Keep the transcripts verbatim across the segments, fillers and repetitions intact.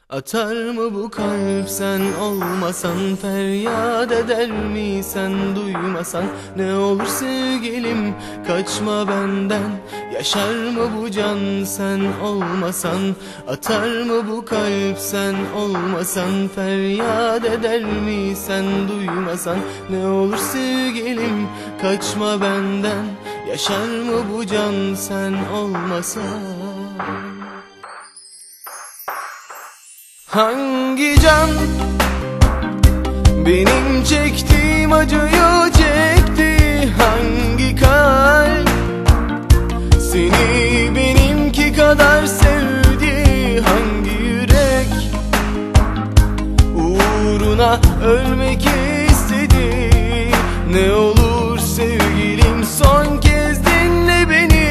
Atar mı bu kalp sen olmasan? Feryat eder mi sen duymasan? Ne olur sevgilim kaçma benden. Yaşar mı bu can sen olmasan? Atar mı bu kalp sen olmasan? Feryat eder mi sen duymasan? Ne olur sevgilim kaçma benden. Yaşar mı bu can sen olmasan? Hangi can benim çektiğim acıyı çekti? Hangi kalp seni benimki kadar sevdi? Hangi yürek uğruna ölmek istedi? Ne olur sevgilim son kez dinle beni.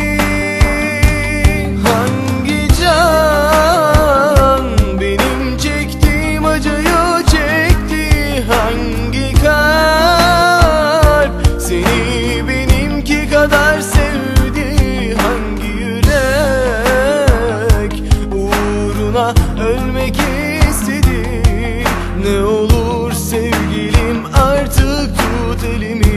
Hangi kalp seni benimki kadar sevdi? Hangi yürek uğruna ölmek istedi? Ne olur sevgilim artık tut elimi.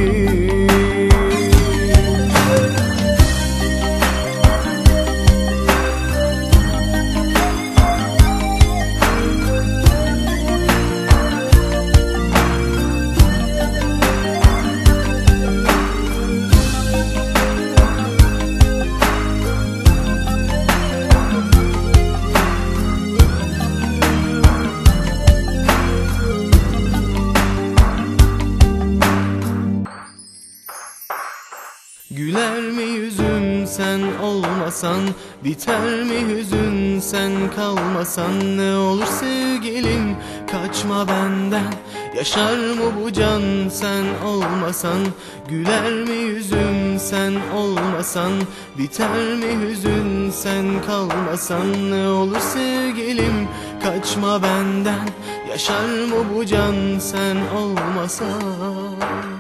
Güler mi yüzüm sen olmasan? Biter mi hüzün sen kalmasan? Ne olur sevgilim kaçma benden. Yaşar mı bu can sen olmasan? Güler mi yüzüm sen olmasan? Biter mi hüzün sen kalmasan? Ne olur sevgilim kaçma benden. Yaşar mı bu can sen olmasan?